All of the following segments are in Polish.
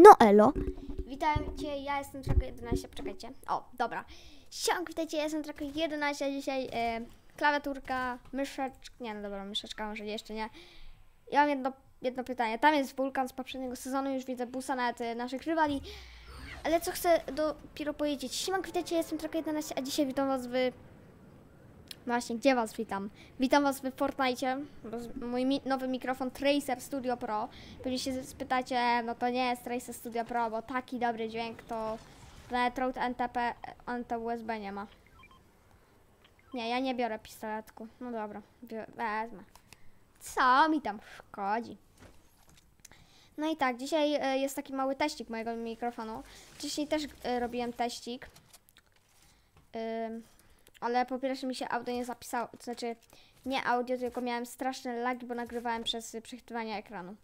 No elo. Witajcie, ja jestem Trako 11, poczekajcie. O, dobra. Siąk, witajcie, ja jestem Trako 11, dzisiaj klawiaturka, myszeczka, nie no dobra, myszeczka może jeszcze nie. Ja mam jedno pytanie, tam jest wulkan z poprzedniego sezonu, już widzę busa nawet naszych rywali. Ale co chcę dopiero powiedzieć, siemka, witajcie, ja jestem Trako 11, a dzisiaj witam was w... Właśnie, gdzie was witam? Witam was w Fortnite, mój nowy mikrofon Tracer Studio Pro. Pewnie się spytacie, no to nie jest Tracer Studio Pro, bo taki dobry dźwięk to nawet Rode NTP, NT-USB nie ma. Nie, ja nie biorę pistoletku. No dobra, wezmę. Co mi tam szkodzi? No i tak, dzisiaj jest taki mały teścik mojego mikrofonu. Wcześniej też robiłem teścik. Ale po pierwsze mi się audio nie zapisało, to znaczy nie audio, tylko miałem straszne lagi, bo nagrywałem przez przechwytywanie ekranu.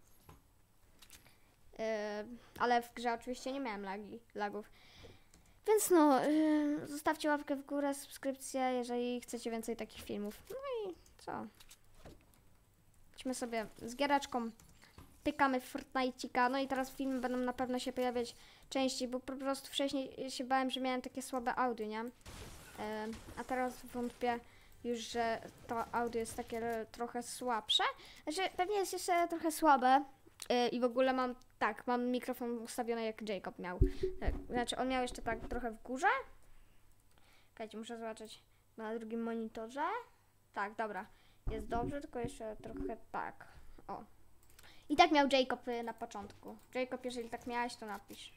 Ale w grze oczywiście nie miałem lagów. Więc no, zostawcie łapkę w górę, subskrypcję, jeżeli chcecie więcej takich filmów. No i co? Idźmy sobie z giereczką, pykamy w Fortnite'ika, no i teraz filmy będą na pewno się pojawiać częściej, bo po prostu wcześniej się bałem, że miałem takie słabe audio, nie? A teraz wątpię już, że to audio jest takie trochę słabsze. Znaczy, pewnie jest jeszcze trochę słabe i w ogóle mam mikrofon ustawiony jak Jacob miał. Znaczy, on miał jeszcze tak trochę w górze. Czekajcie, muszę zobaczyć na drugim monitorze. Tak, dobra, jest dobrze, tylko jeszcze trochę tak. O. I tak miał Jacob na początku. Jacob, jeżeli tak miałeś, to napisz.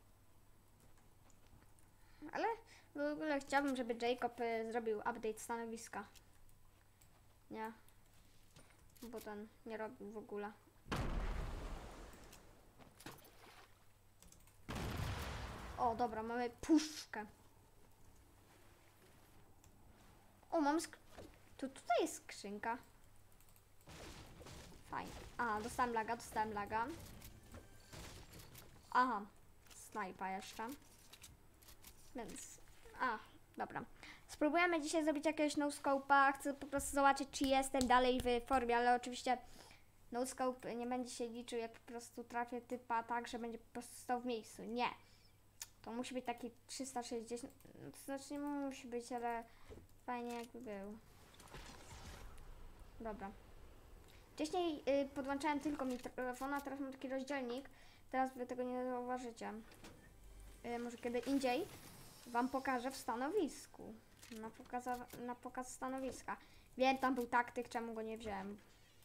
Ale w ogóle chciałabym, żeby Jacob zrobił update stanowiska. Nie. Bo ten nie robił w ogóle. O, dobra, mamy puszkę. O, mam tutaj jest skrzynka. Fajnie. Aha, dostałem laga. Aha, snajpa jeszcze. Więc... dobra. Spróbujemy dzisiaj zrobić jakiegoś no-scope'a. Chcę po prostu zobaczyć, czy jestem dalej w formie, ale oczywiście no-scope nie będzie się liczył, jak po prostu trafię typa tak, że będzie po prostu stał w miejscu. Nie. To musi być taki 360, to znaczy nie musi być, ale fajnie jakby był. Dobra. Wcześniej podłączałem tylko mikrofon, a teraz mam taki rozdzielnik. Teraz wy tego nie zauważycie. Może kiedy indziej wam pokażę w stanowisku. Na pokaz stanowiska. Wiem, tam był taktyk, czemu go nie wziąłem.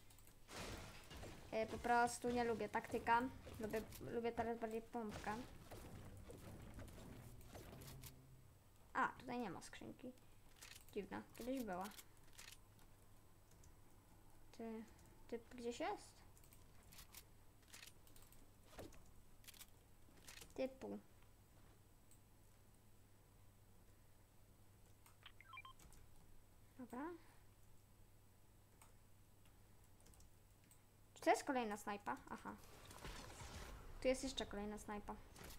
Po prostu nie lubię taktyka. Lubię teraz bardziej pompkę. A, tutaj nie ma skrzynki. Dziwna, kiedyś była. Typ gdzieś jest? Typu. Dobra. Czy to jest kolejna snajpa? Aha. Tu jest jeszcze kolejna snajpa.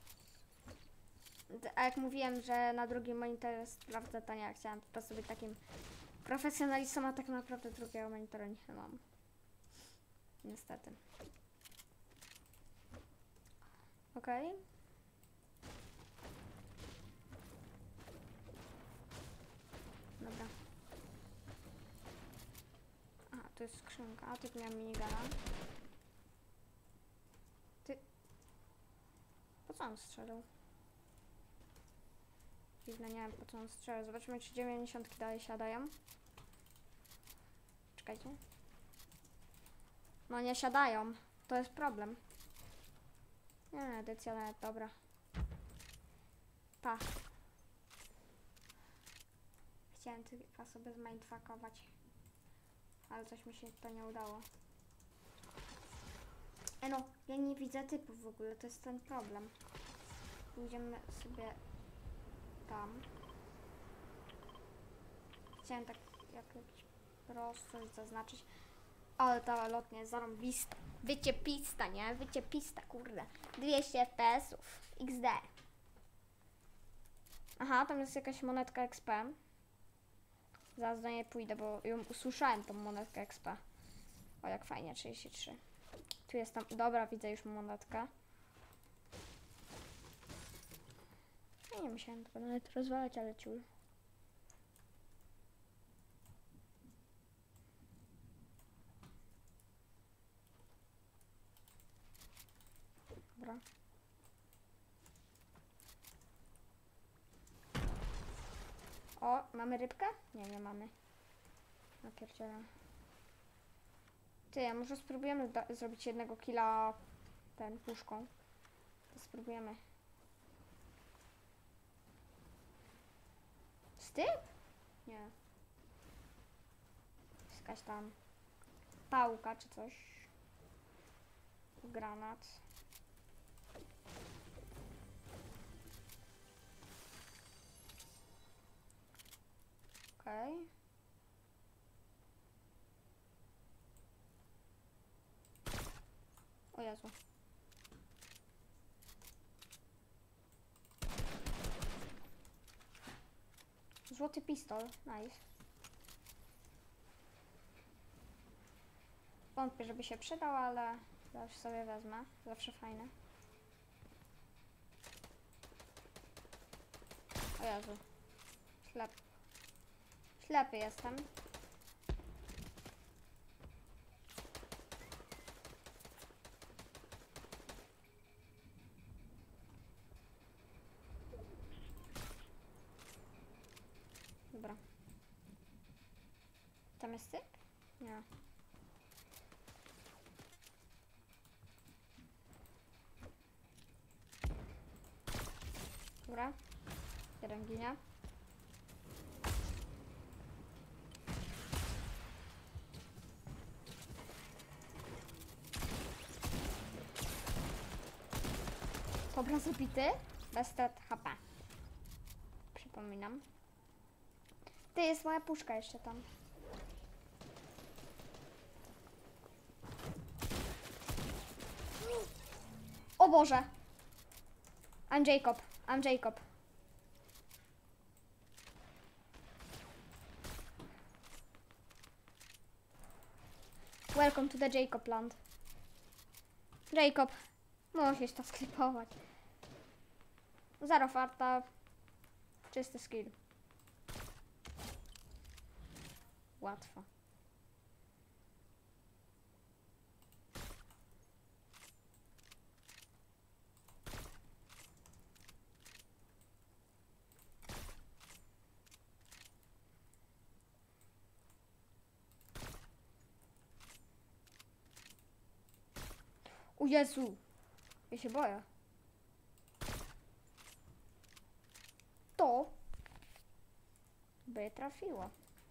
A jak mówiłem, że na drugim monitorze sprawdzę, to nie, chciałam po prostu być takim profesjonalistą, a tak naprawdę drugiego monitora nie mam. Niestety. Okej. Dobra. A, to jest skrzynka. A, tu miałam minigana. Po co on strzelał? Dziwne, nie wiem po co on strzelał. Zobaczymy, czy 90 dalej siadają. Czekajcie. No nie siadają. To jest problem. Nie, edycja nawet, dobra. Pa. Chciałem tylko sobie zmindfuckować. Ale coś mi się to nie udało. No, ja nie widzę typów w ogóle, to jest ten problem. Pójdziemy sobie tam. Chciałem tak jakoś prosto zaznaczyć. Ale ta lotnia jest zarąbista. Wyciepista, nie? Wyciepista, kurde. 200 FPS-ów. XD. Aha, tam jest jakaś monetka XP. Zaraz do niej pójdę, bo ją usłyszałem, tą monetkę XP. O, jak fajnie, 33. Tu jest tam, dobra, widzę już monetkę. Ja nie musiałem tego nawet rozwalać, ale ciul. Dobra. O, mamy rybkę? Nie, nie mamy. Napierdzielę. Ty, a może spróbujemy zrobić jednego killa puszką. To spróbujemy. Styp? Nie. Jakaś tam pałka czy coś. Granat. Okej. O Jezu. Złoty pistol. Nice. Wątpię, żeby się przydał, ale zawsze sobie wezmę. Zawsze fajne. O Jezu. Ślepy jestem. Dobra. Tam jest typ? Nie. Dobra. Jeden ginie. Dobra, zabity. Bez strat HP. Przypominam. Ty, jest moja puszka jeszcze tam. O Boże! I'm Jacob. I'm Jacob. Welcome to the Jacob land. Jacob. Musisz to sklipować. Zero farta. Czysty skill. Łatwo. O Jezu. Ja się boję. To by trafiło.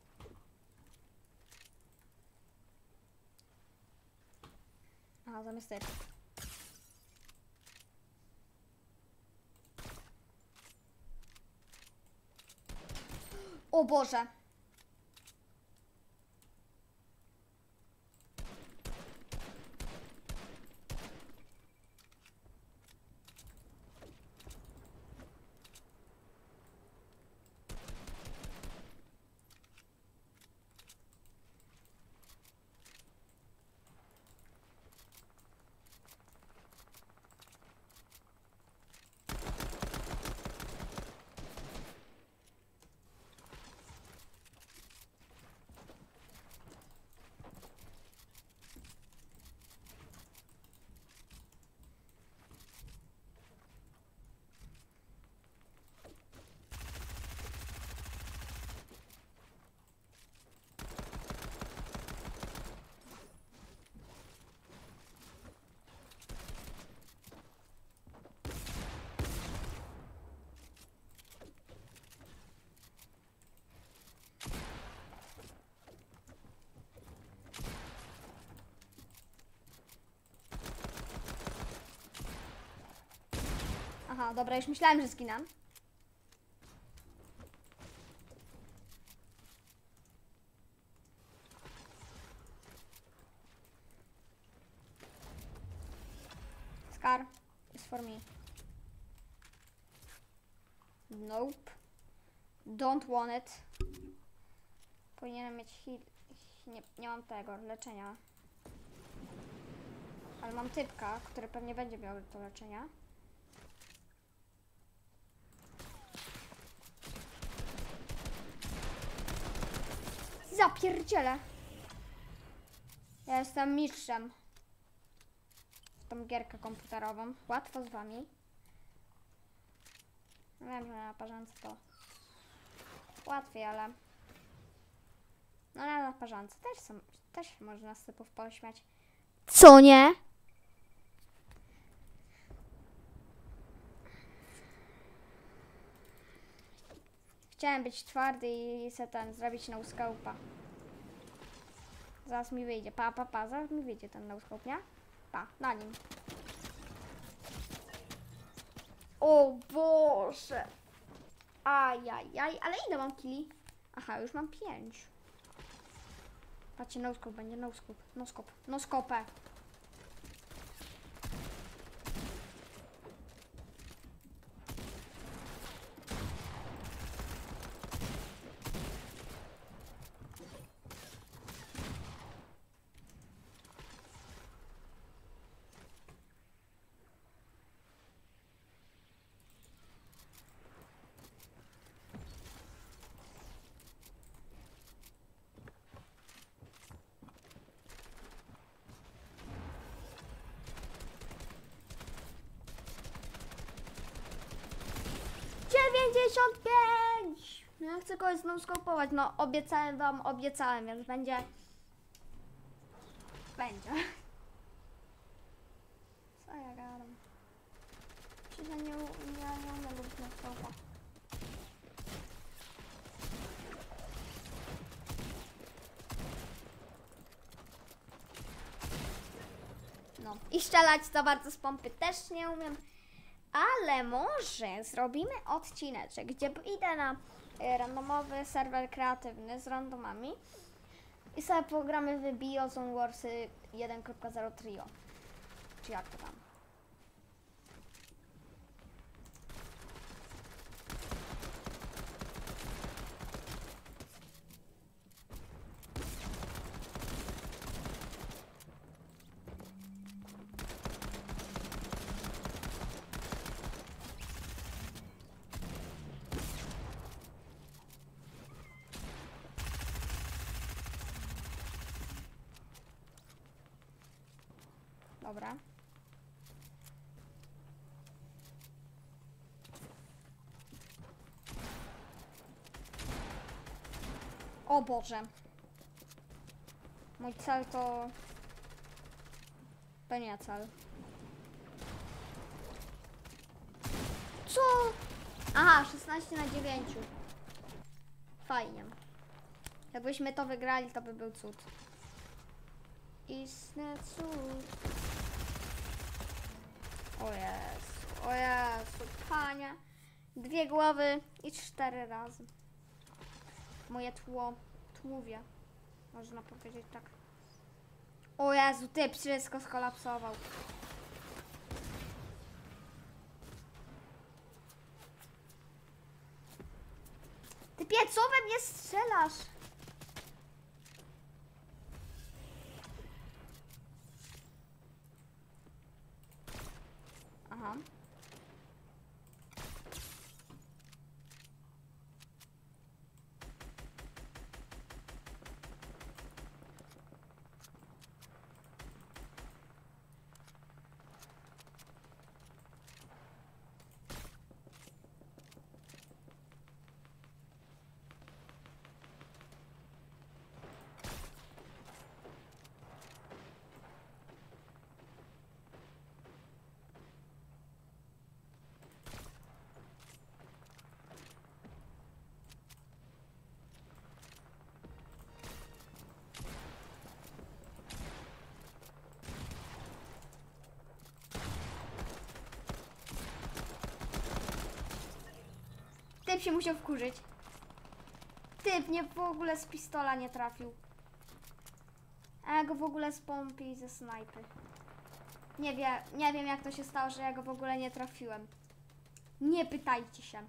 Aha, zamiast tego. O Boże. Aha, dobra, już myślałem, że zginam. Scar is for me. Nope. Don't want it. Powinienem mieć heal. Nie mam tego leczenia. Ale mam typka, który pewnie będzie miał to leczenia. zapierdzielę. Ja jestem mistrzem. Tą gierkę komputerową. Łatwo z wami. Wiem, że na parzance to łatwiej, ale... No ale na parzance też można z typów pośmiać. Co nie? Chciałem być twardy i se ten zrobić no scope'a. Zaraz mi wyjdzie. Pa. Zaraz mi wyjdzie ten no scope, nie? Pa, na nim. O Boże. Ajajaj, ale ile mam kili? Aha, już mam 5. Patrzcie, no scope będzie, no scope. Ja chcę kogoś znowu skopować. No obiecałem, więc będzie. Co ja gadam? Przecież nie umiem lubić na skopa. No i strzelać za bardzo z pompy też nie umiem. Ale może zrobimy odcineczek, gdzie idę na randomowy serwer kreatywny z randomami i sobie pogramy w Biozone Warsy 1.0 Trio. Czy jak to tam? Dobra. O Boże. Mój cel to nie cel. Co? Aha, 16/9. Fajnie. Jakbyśmy to wygrali, to by był cud. Istny cud. O Jezu, panie. 2 głowy i 4 razy. Moje tłuwie. Można powiedzieć tak. O Jezu, typ wszystko skolapsował. Ty co we mnie strzelasz? Aha. Typ się musiał wkurzyć. Typ mnie w ogóle z pistola nie trafił. A ja go w ogóle z pompy i ze snajpy. Nie wiem jak to się stało, że ja go w ogóle nie trafiłem. Nie pytajcie się.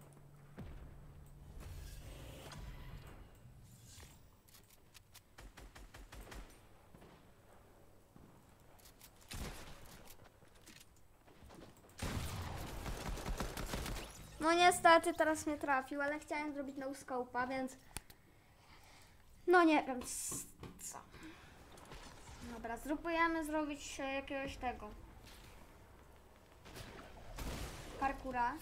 No niestety teraz mnie trafił, ale chciałem zrobić no scope'a, więc No nie wiem co. Dobra, spróbujemy zrobić jakiegoś tego parkura.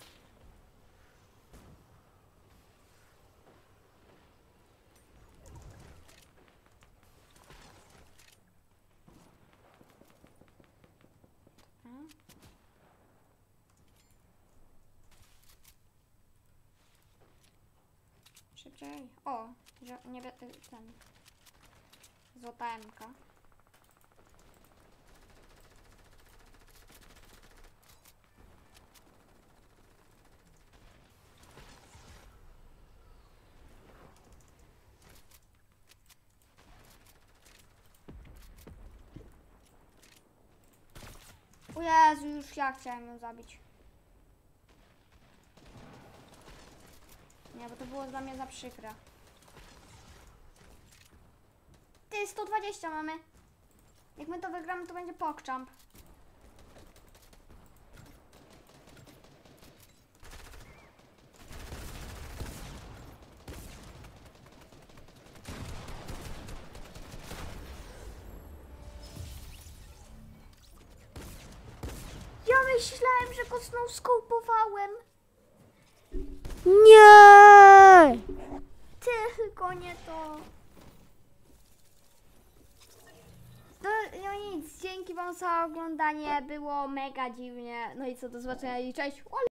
Szybciej. O, nie ten. Złota emka. O Jezu, już ja chciałem ją zabić. Nie, bo to było dla mnie za przykre. Ty, 120 mamy. Jak my to wygramy, to będzie pokczamp. Ja myślałem, że go skopowałem. Nie! Tylko nie to. No nic, dzięki wam za oglądanie, było mega dziwnie. No i co, do zobaczenia i cześć.